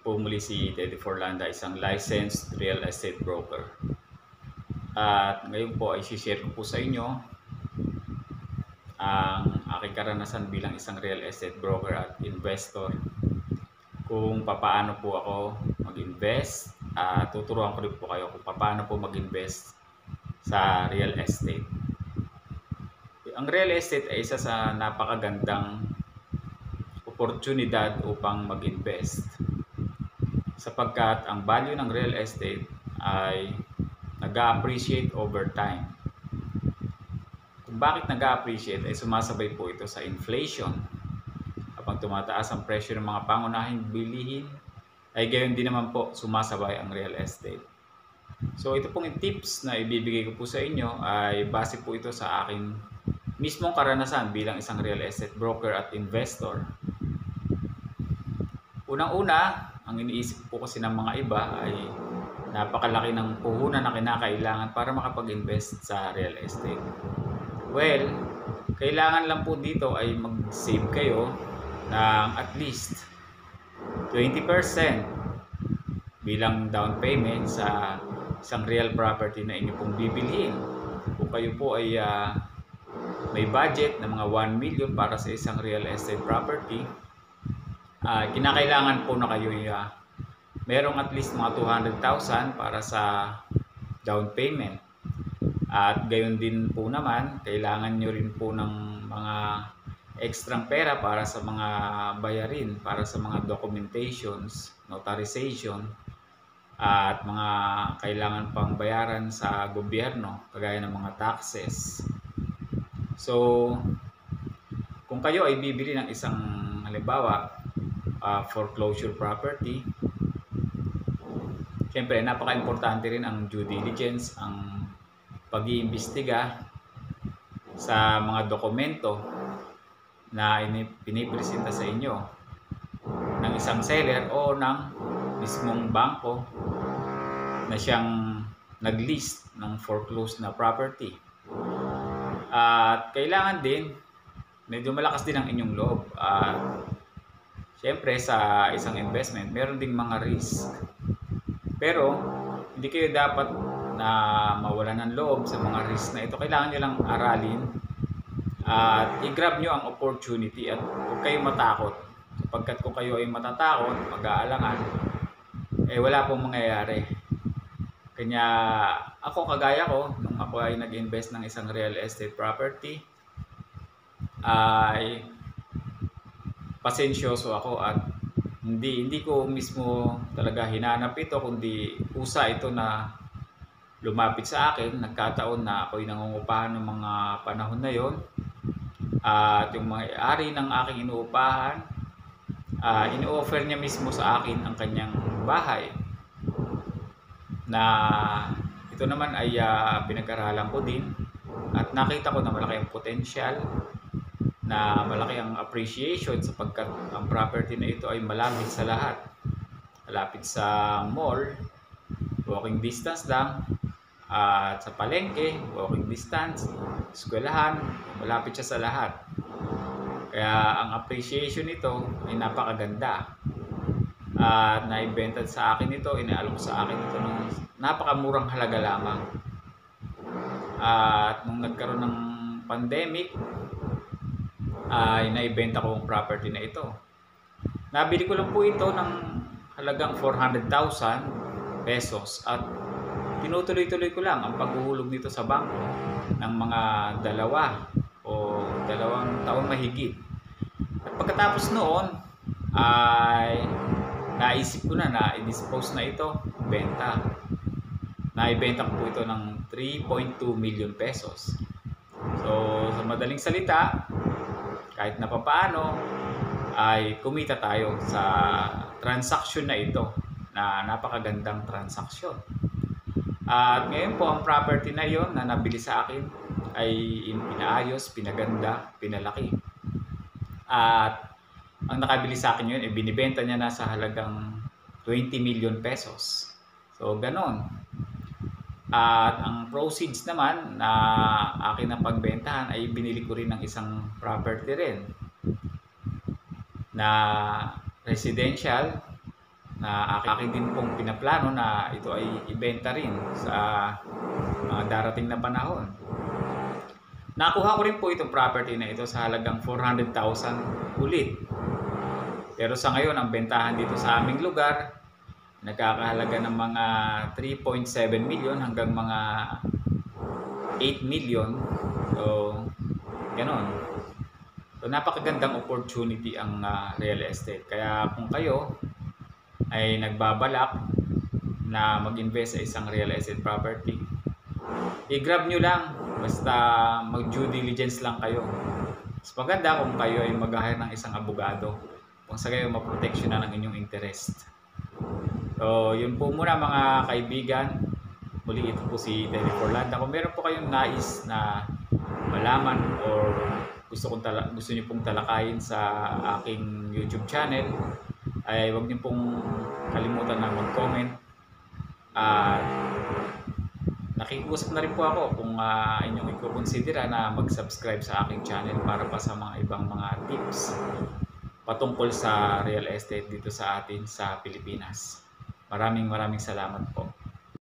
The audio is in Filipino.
po muli si Teddy Forlanda, isang licensed real estate broker. At ngayon po ay share ko po sa inyo ang aking karanasan bilang isang real estate broker at investor. Kung paano po ako mag-invest, tuturuan ko rin po kayo kung paano po mag-invest sa real estate. Ang real estate ay isa sa napakagandang oportunidad upang mag-invest, sapagkat ang value ng real estate ay nag-a-appreciate over time. Kung bakit nag-a-appreciate ay sumasabay po ito sa inflation. Kapag tumataas ang presyo ng mga pangunahing bilihin, ay gayon din naman po sumasabay ang real estate. So ito pong tips na ibibigay ko po sa inyo ay base po ito sa akin mismong karanasan bilang isang real estate broker at investor. Unang-una, ang iniisip po kasi ng mga iba ay napakalaki ng puhunan na kinakailangan para makapag-invest sa real estate. Well, kailangan lang po dito ay mag-save kayo ng at least 20% bilang down payment sa isang real property na inyo pong bibilhin. Kung kayo po ay may budget na mga 1 million para sa isang real estate property, kinakailangan po na kayo merong at least mga 200,000 para sa down payment. At gayon din po naman, kailangan nyo rin po ng mga extrang pera para sa mga bayarin, para sa mga documentations, notarization, at mga kailangan pang bayaran sa gobyerno, kagaya ng mga taxes. So, kung kayo ay bibili ng isang, halimbawa, foreclosure property, siyempre napaka-importante rin ang due diligence, ang pag-iimbestiga sa mga dokumento na pinipresenta sa inyo ng isang seller o ng mismong bangko na siyang nag-list ng foreclosed na property. At kailangan din, medyo malakas din ang inyong loob. Siyempre sa isang investment, meron ding mga risk. Pero hindi kayo dapat na mawalan ng loob sa mga risk na ito. Kailangan nyo lang aralin at i-grab nyo ang opportunity at huwag kayong matakot. Sapagkat kung kayo ay matatakot, mag-aalangan, wala pong mangyayari. Kanya ako, kagaya ko, nung ako ay nag-invest ng isang real estate property, ay pasensyoso ako at hindi ko mismo talaga hinanap ito, kundi kusa ito na lumapit sa akin. Nagkataon na ako'y nangungupahan ng mga panahon na yon, at yung may-ari ng aking inuupahan, in-offer niya mismo sa akin ang kanyang bahay, na ito naman ay pinag-aralan ko din at nakita ko na malaki ang potential, na malaki ang appreciation, sapagkat ang property na ito ay malapit sa lahat. Malapit sa mall, walking distance lang, at sa palengke, walking distance, eskwelahan, malapit siya sa lahat. Kaya ang appreciation nito ay napakaganda. At naibenta sa akin ito, inaalok sa akin ito ng napakamurang halaga lamang. At nung nagkaroon ng pandemic, ay naibenta ko ang property na ito. Nabili ko lang po ito ng halagang 400,000 pesos at tinutuloy-tuloy ko lang ang paghuhulog nito sa bangko ng mga 2 o 2 taon mahigit. At pagkatapos noon ay naisip ko na i-dispose na ito, benta. Naibenta ko po ito ng 3.2 million pesos. So sa madaling salita, kahit na papaano ay kumita tayo sa transaction na ito, na napakagandang transaction. At ngayon po ang property na yon na nabili sa akin ay pinaayos, pinaganda, pinalaki. At ang nakabili sa akin yun ay binibenta niya na sa halagang 20 million pesos. So ganon. At ang proceeds naman na akin na pagbentahan ay binili ko rin ng isang property rin na residential na akin din pong pinaplano na ito ay ibenta rin sa mga darating na panahon. Nakuha ko rin po itong property na ito sa halagang 400,000 ulit. Pero sa ngayon, ang bentahan dito sa aming lugar, nagkakahalaga ng mga 3.7 million hanggang mga 8 million. So, ganon. So, napakagandang opportunity ang real estate. Kaya kung kayo ay nagbabalak na mag-invest sa isang real estate property, i-grab nyo lang. Basta mag-due diligence lang kayo. Mas maganda kung kayo ay mag-hire ng isang abogado kung sa kayo maproteksyon na ng inyong interest. So, yun po muna mga kaibigan. Muli ito po si Terry Forlanda. Kung meron po kayong nais na malaman or gusto niyo pong talakayin sa aking YouTube channel, ay huwag niyo pong kalimutan na mag-comment. Nakikiusap na rin po ako kung inyong i-considera na mag-subscribe sa aking channel para pa sa mga ibang mga tips patungkol sa real estate dito sa atin sa Pilipinas. Maraming salamat po.